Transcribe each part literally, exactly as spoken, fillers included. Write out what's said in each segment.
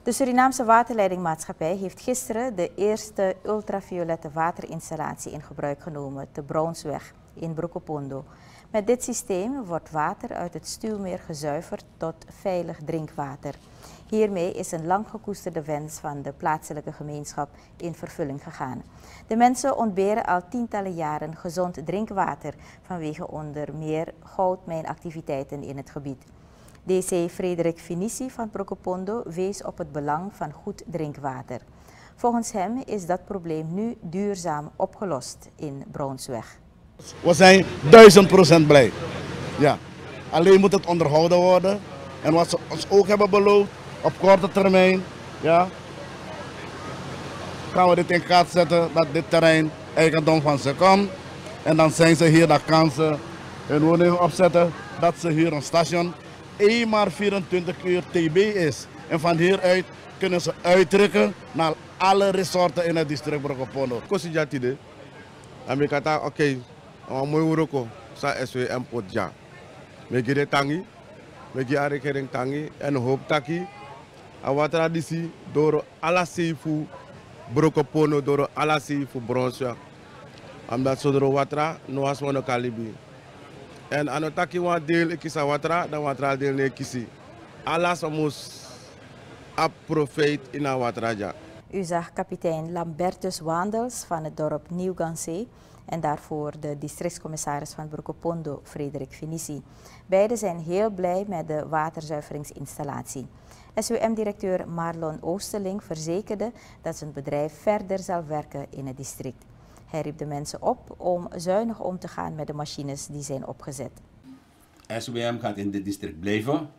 De Surinaamse Waterleidingmaatschappij heeft gisteren de eerste ultraviolette waterinstallatie in gebruik genomen te Brownsweg in Brokopondo. Met dit systeem wordt water uit het stuwmeer gezuiverd tot veilig drinkwater. Hiermee is een lang gekoesterde wens van de plaatselijke gemeenschap in vervulling gegaan. De mensen ontberen al tientallen jaren gezond drinkwater vanwege onder meer goudmijnactiviteiten in het gebied. D C Frederik Finissi van Brokopondo wees op het belang van goed drinkwater. Volgens hem is dat probleem nu duurzaam opgelost in Brownsweg. We zijn duizend procent blij. Ja. Alleen moet het onderhouden worden. En wat ze ons ook hebben beloofd, op korte termijn, ja, gaan we dit in kaart zetten dat dit terrein eigendom van ze komt. En dan zijn ze hier, dan kan ze hun woning opzetten, dat ze hier een station één maar vierentwintig uur T B is. En van hieruit kunnen ze uittrekken naar alle resorten in het district Brokopondo. Kosi jatide, ami kata oké, mooi uroko sa S W M potja. Me gire tangi, me gire kering tangi en hoop taki. Awa tradisi door ala seifu Brokopondo door ala seifu Brownsweg. Omdat zodra watra no was mono kalibi. En ano taki wa deel ikisa watra, dan watra deel ne kisi. Alles moet ap profit in a watraja. U zag kapitein Lambertus Wandels van het dorp Nieuwgansee en daarvoor de districtscommissaris van Brokopondo, Frederik Finissi. Beiden zijn heel blij met de waterzuiveringsinstallatie. S W M-directeur Marlon Oosterling verzekerde dat zijn bedrijf verder zal werken in het district. Hij riep de mensen op om zuinig om te gaan met de machines die zijn opgezet. S W M gaat in dit district blijven.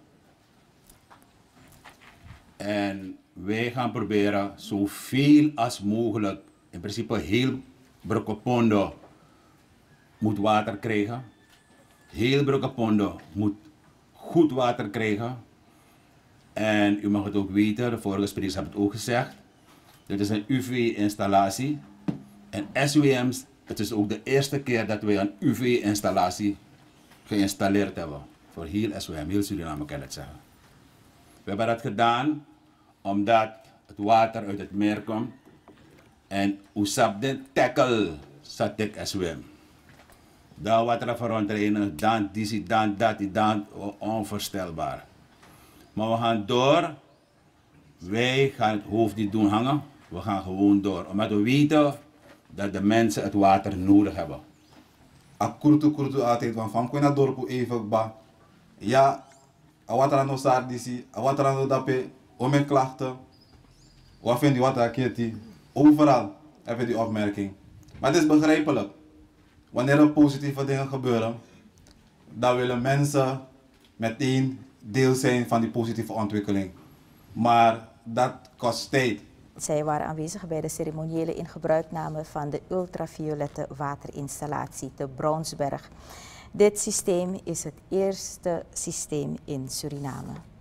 En wij gaan proberen zoveel als mogelijk, in principe heel Brokopondo moet water krijgen. Heel Brokopondo moet goed water krijgen. En u mag het ook weten, de vorige sprekers hebben het ook gezegd. Dit is een U V-installatie. En S W M's, het is ook de eerste keer dat wij een U V-installatie geïnstalleerd hebben. Voor heel S W M, heel Suriname kan ik het zeggen. We hebben dat gedaan omdat het water uit het meer komt. En usap de tackle satek S W M. Daar water verontreinen, dan die, dan dat, dan onvoorstelbaar. Maar we gaan door. Wij gaan het hoofd niet doen hangen. We gaan gewoon door. Omdat we weten dat de mensen het water nodig hebben. Akurtu kurtu altijd van van kwena dorpu even ba. Ja, awatara no sardisi, awatara no dape, omen klachten. Wat vind je wat aketi? Overal heb je die opmerking. Maar het is begrijpelijk. Wanneer er positieve dingen gebeuren, dan willen mensen meteen deel zijn van die positieve ontwikkeling. Maar dat kost tijd. Zij waren aanwezig bij de ceremoniële ingebruikname van de ultraviolette waterinstallatie te Brownsweg. Dit systeem is het eerste systeem in Suriname.